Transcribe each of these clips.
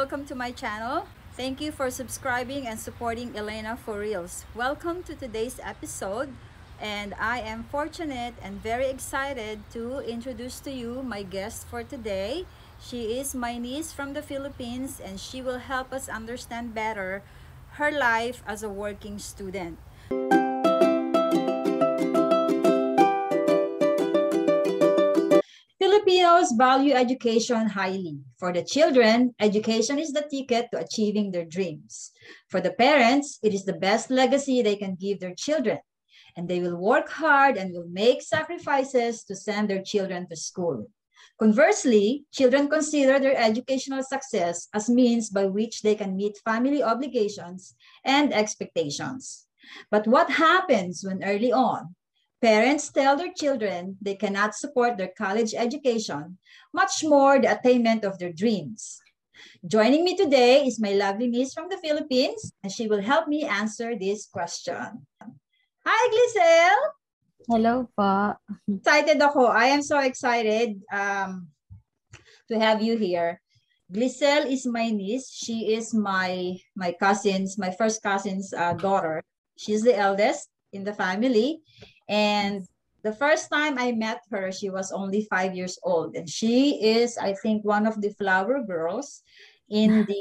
welcome to my channel. Thank you for subscribing and supporting Elena for Reels. Welcome to today's episode, and I am fortunate and very excited to introduce to you my guest for today. She is my niece from the Philippines, and she will help us understand better her life as a working student. Filipinos value education highly. For the children, education is the ticket to achieving their dreams. For the parents, it is the best legacy they can give their children. And they will work hard and will make sacrifices to send their children to school. Conversely, children consider their educational success as means by which they can meet family obligations and expectations. But what happens when early on, parents tell their children they cannot support their college education, much more the attainment of their dreams? Joining me today is my lovely niece from the Philippines, and she will help me answer this question. Hi, Gleezel! Hello po. Excited ako. I am so excited to have you here. Gleezel is my niece. She is my first cousin's daughter. She's the eldest in the family. And the first time I met her, she was only 5 years old. And she is, I think, one of the flower girls in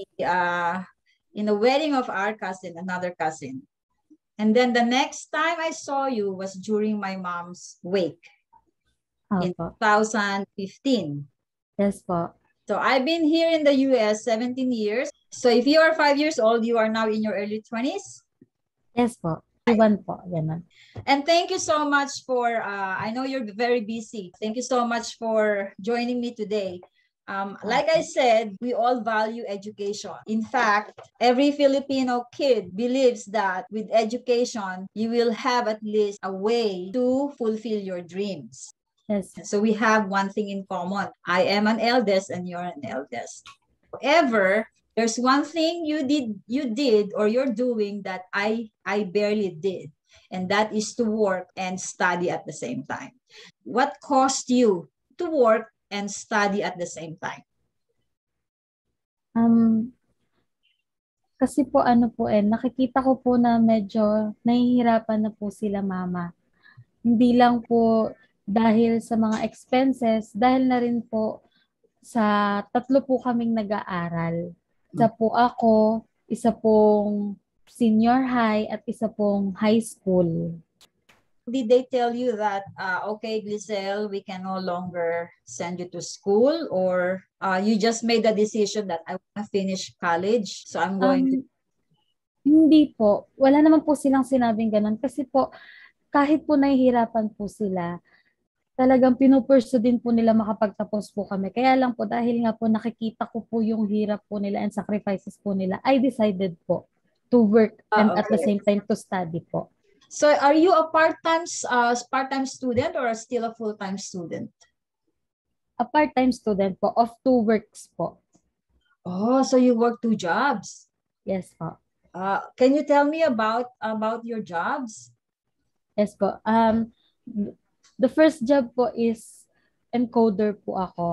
the wedding of our cousin, another cousin. And then the next time I saw you was during my mom's wake in 2015. Yes po. So I've been here in the US 17 years. So if you are 5 years old, you are now in your early 20s? Yes po. Iwan po. Ganun. And thank you so much for, I know you're very busy. Thank you so much for joining me today. Like I said, we all value education. In fact, every Filipino kid believes that with education, you will have at least a way to fulfill your dreams. Yes. So we have one thing in common. I am an eldest and you're an eldest. However, there's one thing you did or you're doing that I barely did, and that is to work and study at the same time. What caused you to work and study at the same time? Kasi po nakikita ko po na medyo nahihirapan na po sila mama. Hindi lang po dahil sa mga expenses, dahil na rin po sa tatlo po kaming nag-aaral. Isa po ako, isa pong senior high at isa pong high school. Did they tell you that, okay, Gleezel, we can no longer send you to school? Or you just made the decision that I want to finish college, so I'm going to... Hindi po. Wala naman po silang sinabing ganun. Kasi po, kahit po nahihirapan po sila, talagang pinupurso din po nila makapagtapos po kami. Kaya lang po, dahil nga po nakikita ko po yung hirap po nila and sacrifices po nila, I decided po to work and at the same time to study po. So are you a part-time student or still a full-time student? A part-time student po, of 2 works po. Oh, so you work 2 jobs? Yes po. Can you tell me about your jobs? Yes po. The first job po is encoder po ako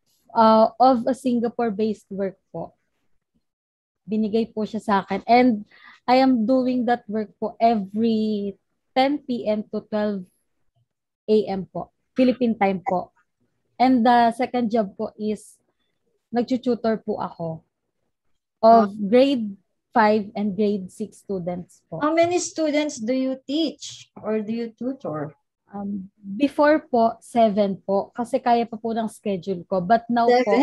of a Singapore-based work po. Binigay po siya sa akin. And I am doing that work po every 10 p.m. to 12 a.m. po. Philippine time po. And the second job po is nag-tutor po ako of grade 5 and grade 6 students po. How many students do you teach or do you tutor? Before po, 7 po. Kasi kaya pa po ng schedule ko. But now 7? po,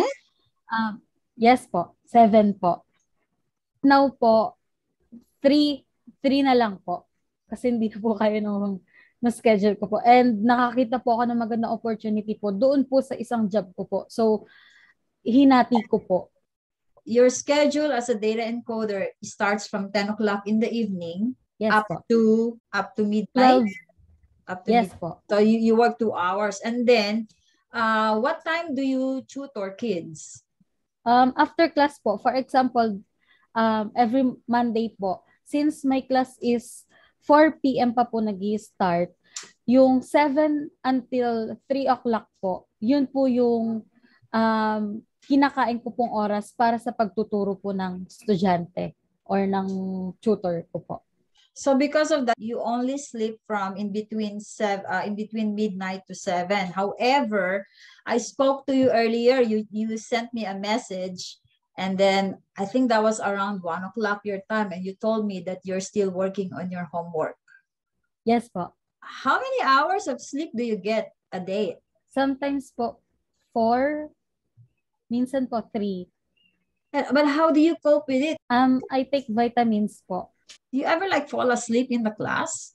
yes po, 7 po. Now po, 3 na lang po. Kasi hindi na po kayo ng schedule ko po. And nakakita po ako ng magandang opportunity po doon po sa isang job ko po. So, hinati ko po. Your schedule as a data encoder starts from 10 o'clock in the evening, yes, up po. to midnight? 12. Up to yes midnight. Po. So you work 2 hours. And then, what time do you tutor kids? After class po. For example, every Monday po. Since my class is 4 p.m. pa po nag-start, yung 7 until 3 o'clock po, yun po yung kinakain ko pong oras para sa pagtuturo po ng estudyante or ng tutor ko po. So because of that, you only sleep from in between midnight to 7. However, I spoke to you earlier. You sent me a message, and then I think that was around 1 o'clock your time, and you told me that you're still working on your homework. Yes po. How many hours of sleep do you get a day? Sometimes po 4, minsan po 3. But how do you cope with it? I take vitamins po. Do you ever like fall asleep in the class?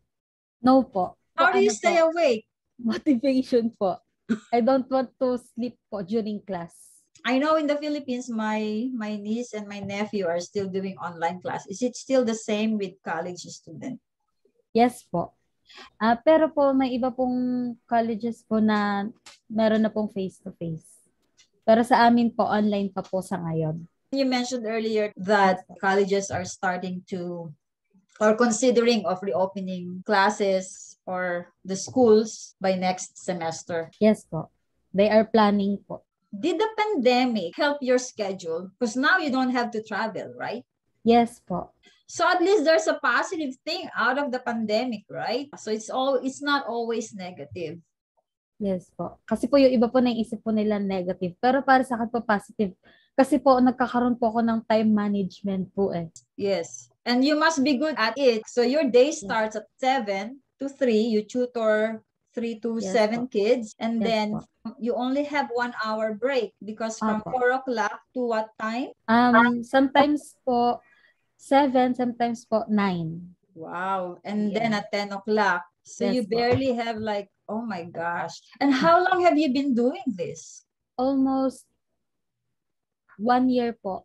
No po. How do you stay awake? Motivation po. I don't want to sleep po during class. I know in the Philippines, my niece and my nephew are still doing online class. Is it still the same with college student? Yes po. Pero po may iba pong colleges po na meron na pong face-to-face. Pero sa amin po, online pa po sa ngayon. You mentioned earlier that colleges are starting to or considering of reopening classes or the schools by next semester. Yes po. They are planning po. Did the pandemic help your schedule? Because now you don't have to travel, right? Yes po. So at least there's a positive thing out of the pandemic, right? So it's not always negative. Yes po. Kasi po yung iba po naisip po nila negative. Pero para sa akin po positive. Kasi po nagkakaroon po ako ng time management po eh. Yes. And you must be good at it. So your day starts at 7 to 3. You tutor 3 to 7 kids. And then you only have 1 hour break because from 4 o'clock to what time? Sometimes po 7, sometimes po 9. Wow. And then at 10 o'clock. So you barely have like, oh my gosh. And how long have you been doing this? Almost 1 year po.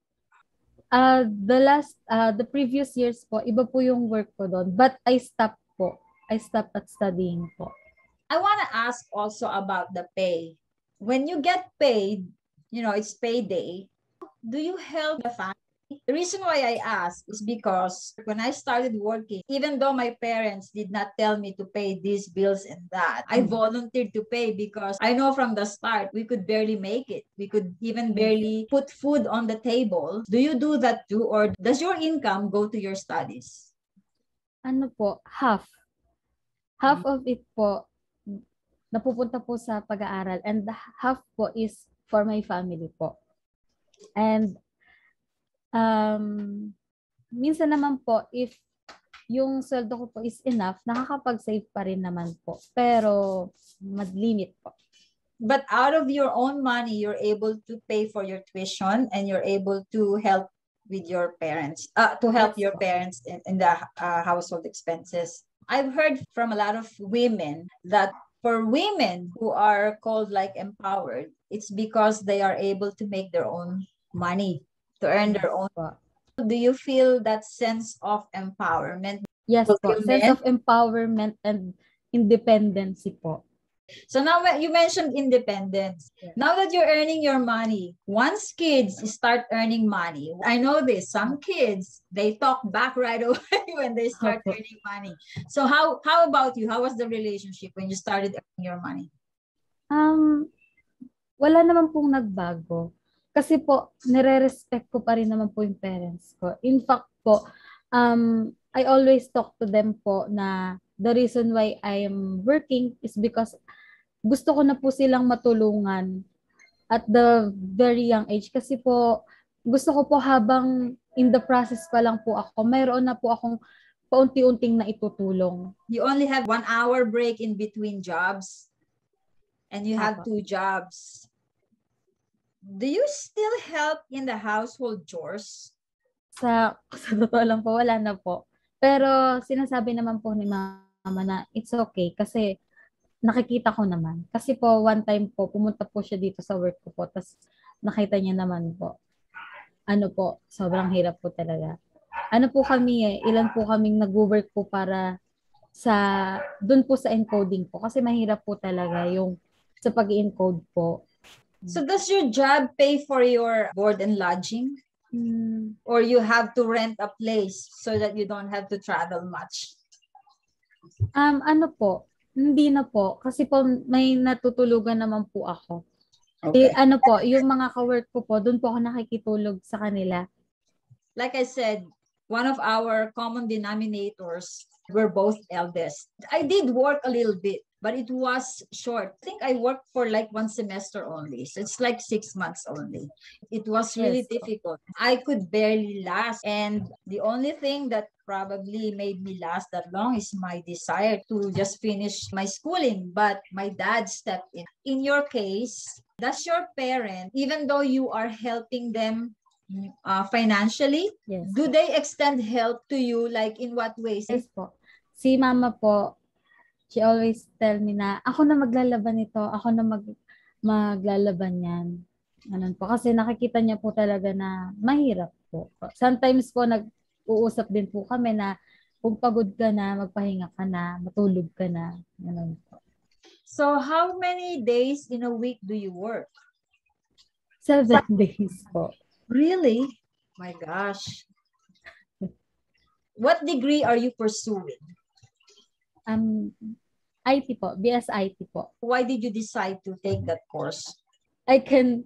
The previous years po, iba po yung work ko doon. But I stopped po. I stopped at studying po. I want to ask also about the pay. When you get paid, it's payday, do you help the family? The reason why I ask is because when I started working, even though my parents did not tell me to pay these bills and that, I volunteered to pay because I know from the start we could barely make it. We could even barely put food on the table. Do you do that too? Or does your income go to your studies? Ano po? Half. Half of it po napupunta po sa pag-aaral and half po is for my family po. And minsan naman po, if yung sweldo ko po is enough, nakakapag-save pa rin naman po. Pero, mag-limit po. But out of your own money, you're able to pay for your tuition and you're able to help with your parents, your parents in the household expenses. I've heard from a lot of women that for women who are called like empowered, it's because they are able to make their own money, to earn their own. Do you feel that sense of empowerment? Yes po, sense of empowerment and independency po. So now you mentioned independence. Yes. Now that you're earning your money, once kids start earning money, I know this, some kids, they talk back right away when they start earning money. So how about you? How was the relationship when you started earning your money? Wala naman pong nagbago. Kasi po, nire-respect ko pa rin naman po yung parents ko. In fact po, I always talk to them po na the reason why I am working is because gusto ko na po silang matulungan at the very young age. Kasi po, gusto ko po habang in the process pa lang po ako, mayroon na po akong paunti-unting na itutulong. You only have 1 hour break in between jobs and you have 2 jobs. Do you still help in the household chores? Sa totoo lang po, wala na po. Pero sinasabi naman po ni mama na it's okay kasi nakikita ko naman. Kasi po, one time po, pumunta po siya dito sa work ko po, tapos nakita niya naman po. Ano po, sobrang hirap po talaga. Ano po kami ilan po kaming nag-work po para dun po sa encoding po. Kasi mahirap po talaga yung sa pag-encode po. So does your job pay for your board and lodging? Or you have to rent a place so that you don't have to travel much? Ano po, hindi na po. Kasi po may natutulugan naman po ako. Okay. Ano po, yung mga ka-work ko po, doon po ako nakikitulog sa kanila. Like I said, one of our common denominators, we're both eldest. I did work a little bit, but it was short. I think I worked for like one semester only. So it's like 6 months only. It was really Yes po. difficult. I could barely last. And the only thing that probably made me last that long is my desire to just finish my schooling. But my dad stepped in. In your case, does your parent, even though you are helping them financially, Yes. do they extend help to you? Like in what ways? Yes po. Si mama po, she always tell me na, ako na maglalaban ito, ako na maglalaban yan. Ganun po. Kasi nakikita niya po talaga na mahirap po. Sometimes po nag-uusap din po kami na kung pagod ka na, magpahinga ka na, matulog ka na. Ganun po. So how many days in a week do you work? 7 days po. Really? My gosh. What degree are you pursuing? IT po, BS IT po. Why did you decide to take that course? I can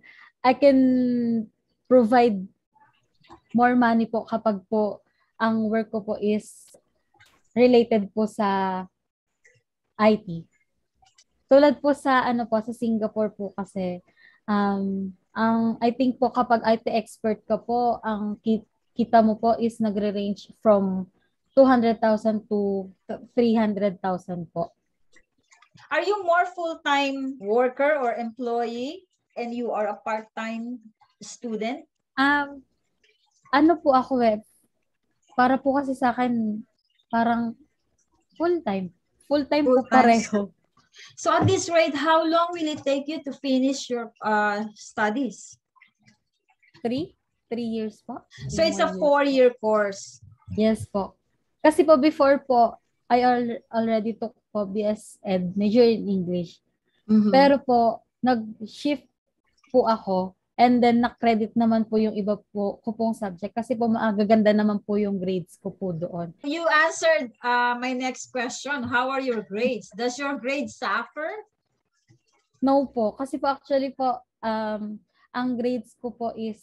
provide more money po kapag po ang work ko po is related po sa IT. Tulad po sa sa Singapore po kasi ang I think po kapag IT expert ka po, ang kita mo po is nagre-range from 200,000 to 300,000 po. Are you more full-time worker or employee and you are a part-time student? Ano po ako para po kasi sa akin parang full-time. Full-time po Full-time. pareho. So at this rate, how long will it take you to finish your studies? 3 years po. So it's a 4-year course. Yes po. Kasi po before po, I already took po BS Ed, major in English. Mhm. Pero po, nag-shift po ako and then na-credit naman po yung iba po ko pong subject kasi po maagaganda naman po yung grades ko po doon. You answered my next question. How are your grades? Does your grade suffer? No po. Kasi po actually po, ang grades ko po is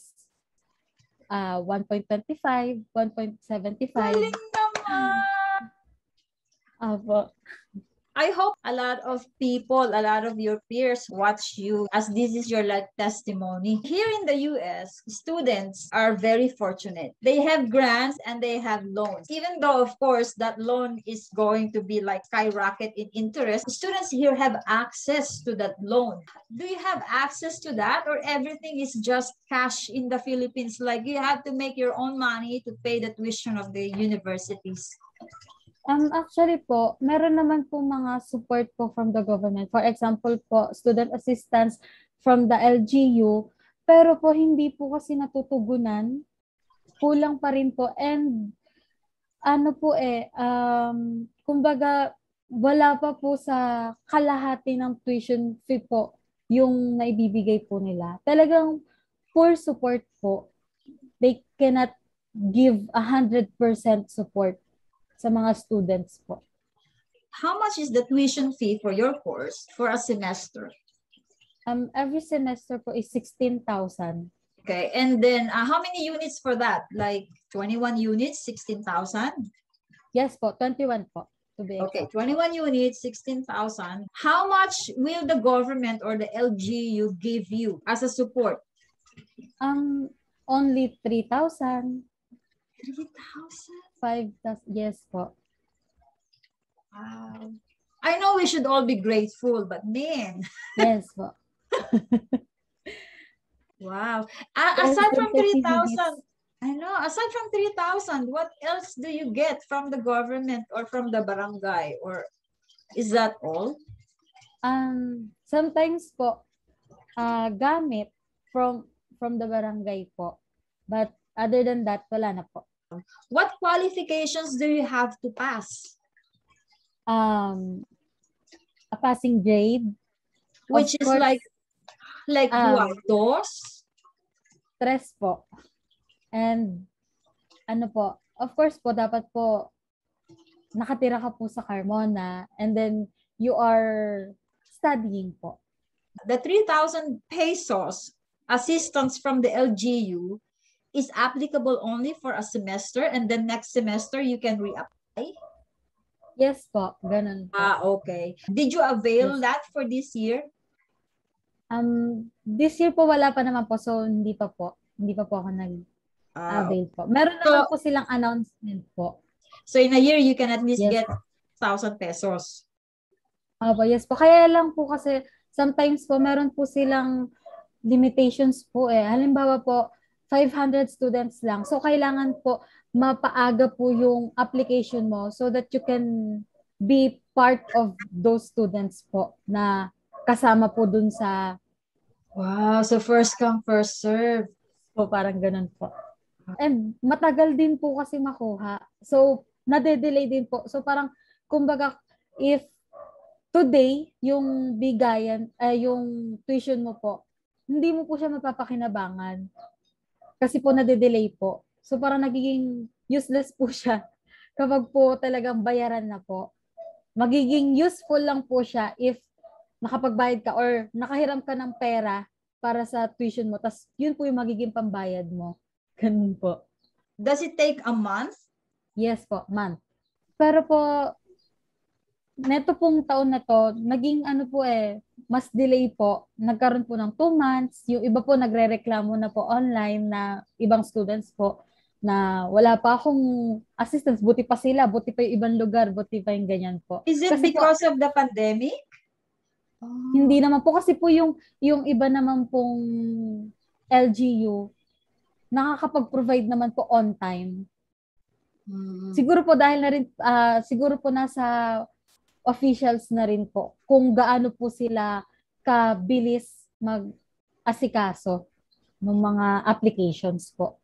1.25, 1.75. Galing naman! Apo. I hope a lot of people, a lot of your peers watch you as this is your like testimony. Here in the US, students are very fortunate. They have grants and they have loans. Even though, of course, that loan is going to be like skyrocket in interest, students here have access to that loan. Do you have access to that or everything is just cash in the Philippines? Like you have to make your own money to pay the tuition of the universities? Actually po, meron naman po mga support po from the government. For example po, student assistance from the LGU. Pero po, hindi po kasi natutugunan. Kulang pa rin po. And kumbaga, wala pa po sa kalahati ng tuition fee po yung naibibigay po nila. Talagang poor support po. They cannot give 100% support sa mga students po. How much is the tuition fee for your course for a semester? Every semester po is 16,000. Okay, and then how many units for that? Like 21 units, 16,000? Yes po, 21 po. To be Okay, exact. 21 units, 16,000. How much will the government or the LGU give you as a support? Only 3,000. 3,000? 5,000. Yes po. Wow. I know we should all be grateful, but man. Yes po. Wow. Yes, Aside from 30 3,000, minutes. I know, aside from 3,000, what else do you get from the government or from the barangay? Or is that all? Sometimes po, gamit from the barangay po. But other than that, wala na po. What qualifications do you have to pass? A passing grade. Which is like what? Dos? 3 po. And of course po, dapat po nakatira ka po sa Carmona and then you are studying po. The 3,000 pesos assistance from the LGU is applicable only for a semester, and then next semester you can reapply? Yes po, ganun po. Okay. Did you avail Yes. that for this year? This year po wala pa naman po, so hindi pa po. Hindi pa po ako Okay. nag-avail po. Meron naman So, po silang announcement po. so in a year, you can at least Yes get po. 1,000 pesos. Opo, yes po. Kaya lang po kasi sometimes po meron po silang limitations po eh. Halimbawa po, 500 students lang. So kailangan po mapaaga po yung application mo so that you can be part of those students po na kasama po dun sa Wow, so first come, first serve. po, parang ganun po. And matagal din po kasi makuha. So, nade-delay din po. So, parang, kumbaga, if today, yung bigayan, yung tuition mo po, hindi mo po siya mapapakinabangan. Kasi po nade-delay po. So, parang nagiging useless po siya kapag po talagang bayaran na po. Magiging useful lang po siya if nakapagbayad ka or nakahiram ka ng pera para sa tuition mo. Tapos, yun po yung magiging pambayad mo. Ganun po. Does it take a month? Yes po, month. Pero po, neto pong taon na to, naging ano po mas delay po. Nagkaroon po ng 2 months. Yung iba po nagre-reklamo na po online na ibang students po na wala pa akong assistance. Buti pa sila, buti pa yung ibang lugar, buti pa yung ganyan po. Is it Kasi po, because of the pandemic? Oh. hindi naman po kasi po yung iba naman pong LGU, nakakapag-provide naman po on time. Siguro po dahil na rin, siguro po nasa officials na rin po kung gaano po sila kabilis mag-asikaso ng mga applications po.